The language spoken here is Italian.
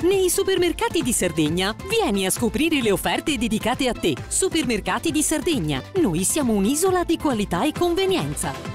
nei supermercati di Sardegna. Vieni a scoprire le offerte dedicate a te. Supermercati di Sardegna. Noi siamo un'isola di qualità e convenienza.